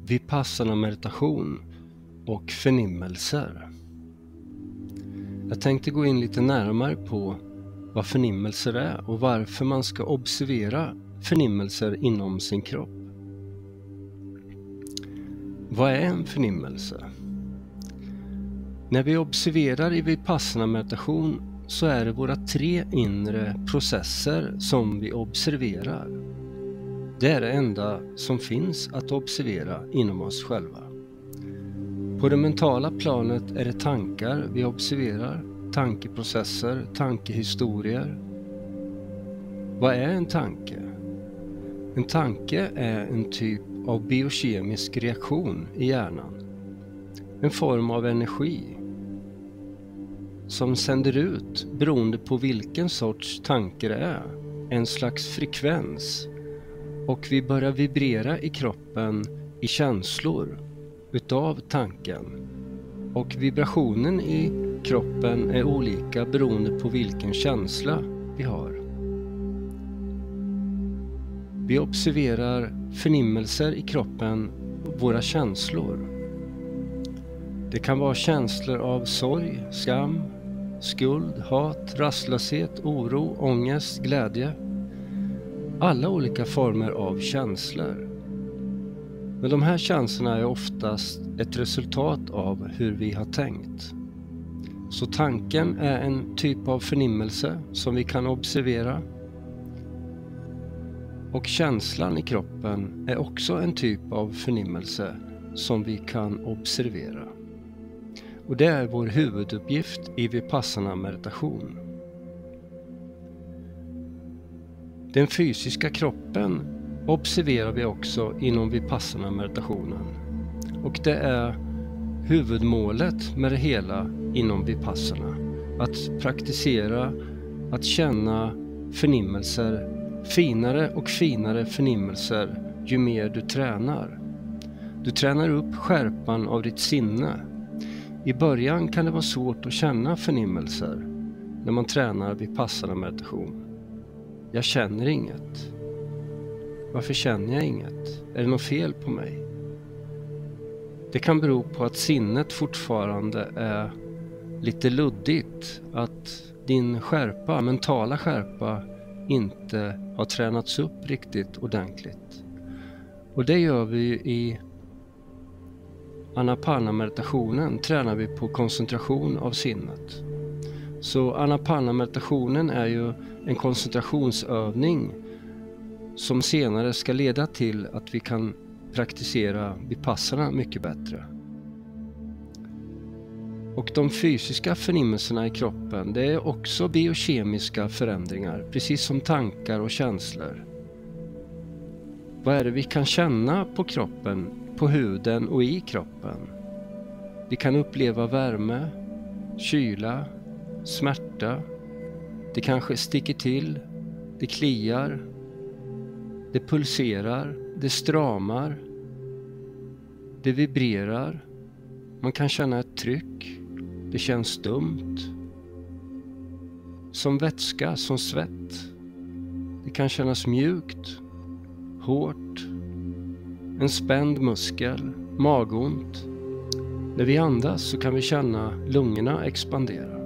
Vipassana meditation och förnimmelser. Jag tänkte gå in lite närmare på vad förnimmelser är och varför man ska observera förnimmelser inom sin kropp. Vad är en förnimmelse? När vi observerar i Vipassana meditation så är det våra 3 inre processer som vi observerar. Det är det enda som finns att observera inom oss själva. På det mentala planet är det tankar vi observerar, tankeprocesser, tankehistorier. Vad är en tanke? En tanke är en typ av biokemisk reaktion i hjärnan. En form av energi som sänder ut, beroende på vilken sorts tanke det är, en slags frekvens. Och vi börjar vibrera i kroppen i känslor utav tanken. Och vibrationen i kroppen är olika beroende på vilken känsla vi har. Vi observerar förnimmelser i kroppen, våra känslor. Det kan vara känslor av sorg, skam, skuld, hat, rastlöshet, oro, ångest, glädje. Alla olika former av känslor. Men de här känslorna är oftast ett resultat av hur vi har tänkt. Så tanken är en typ av förnimmelse som vi kan observera. Och känslan i kroppen är också en typ av förnimmelse som vi kan observera. Och det är vår huvuduppgift i Vipassana meditation. Den fysiska kroppen observerar vi också inom Vipassana meditationen. Och det är huvudmålet med det hela inom Vipassana. Att praktisera, att känna förnimmelser, finare och finare förnimmelser ju mer du tränar. Du tränar upp skärpan av ditt sinne. I början kan det vara svårt att känna förnimmelser när man tränar Vipassana meditation. Jag känner inget. Varför känner jag inget? Är det något fel på mig? Det kan bero på att sinnet fortfarande är lite luddigt. Att din skärpa, mentala skärpa, inte har tränats upp riktigt ordentligt. Och det gör vi i Anapana-meditationen. Tränar vi på koncentration av sinnet. Så Anapana-meditationen är ju en koncentrationsövning som senare ska leda till att vi kan praktisera Vipassana mycket bättre. Och de fysiska förnimmelserna i kroppen, det är också biokemiska förändringar, precis som tankar och känslor. Vad är det vi kan känna på kroppen, på huden och i kroppen? Vi kan uppleva värme, kyla, smärta. Det kanske sticker till, det kliar, det pulserar, det stramar, det vibrerar. Man kan känna ett tryck, det känns stumt. Som vätska, som svett. Det kan kännas mjukt, hårt, en spänd muskel, magont. När vi andas så kan vi känna lungorna expandera.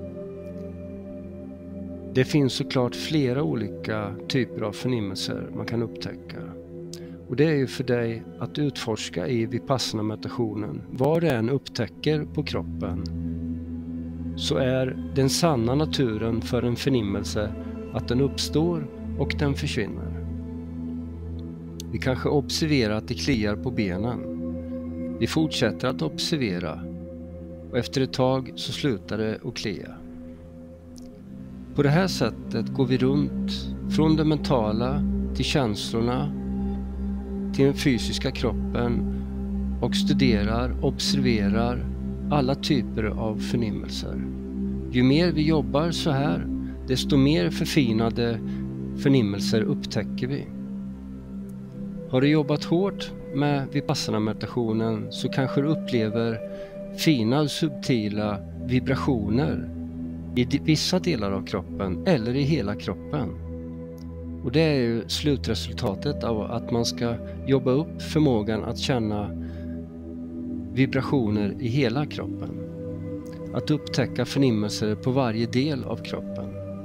Det finns såklart flera olika typer av förnimmelser man kan upptäcka. Och det är ju för dig att utforska i Vipassana meditationen. Vad det än upptäcker på kroppen så är den sanna naturen för en förnimmelse att den uppstår och den försvinner. Vi kanske observerar att det kliar på benen. Vi fortsätter att observera och efter ett tag så slutar det att klia. På det här sättet går vi runt från det mentala till känslorna till den fysiska kroppen och studerar, observerar alla typer av förnimmelser. Ju mer vi jobbar så här, desto mer förfinade förnimmelser upptäcker vi. Har du jobbat hårt med Vipassana-meditationen så kanske du upplever fina och subtila vibrationer i vissa delar av kroppen eller i hela kroppen. Och det är ju slutresultatet av att man ska jobba upp förmågan att känna vibrationer i hela kroppen. Att upptäcka förnimmelser på varje del av kroppen.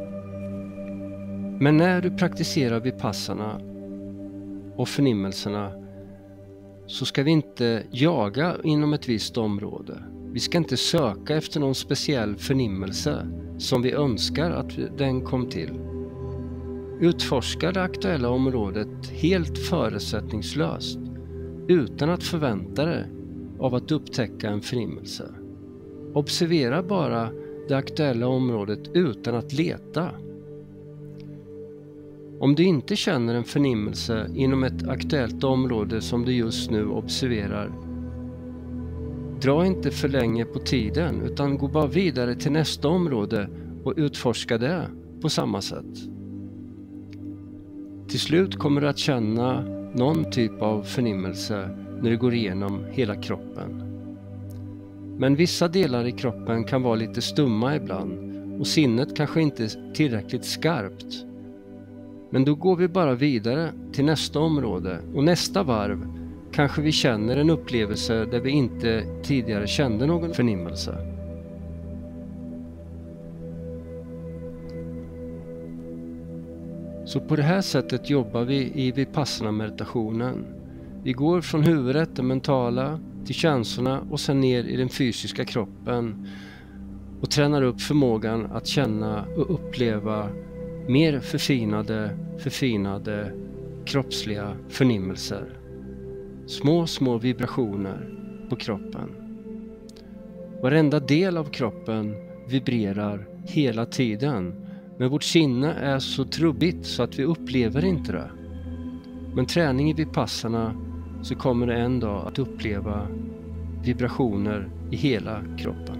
Men när du praktiserar vipassana och förnimmelserna så ska vi inte jaga inom ett visst område. Vi ska inte söka efter någon speciell förnimmelse som vi önskar att den kom till. Utforska det aktuella området helt förutsättningslöst utan att förvänta dig av att upptäcka en förnimmelse. Observera bara det aktuella området utan att leta. Om du inte känner en förnimmelse inom ett aktuellt område som du just nu observerar, dra inte för länge på tiden utan gå bara vidare till nästa område och utforska det på samma sätt. Till slut kommer du att känna någon typ av förnimmelse när du går igenom hela kroppen. Men vissa delar i kroppen kan vara lite stumma ibland och sinnet kanske inte är tillräckligt skarpt. Men då går vi bara vidare till nästa område och nästa varv kanske vi känner en upplevelse där vi inte tidigare kände någon förnimmelse. Så på det här sättet jobbar vi i Vipassana-meditationen. Vi går från huvudet, det mentala, till känslorna och sen ner i den fysiska kroppen och tränar upp förmågan att känna och uppleva mer förfinade kroppsliga förnimmelser. Små vibrationer på kroppen. Varenda del av kroppen vibrerar hela tiden. Men vårt sinne är så trubbigt så att vi upplever inte det. Men träning i Vipassana så kommer det en dag att uppleva vibrationer i hela kroppen.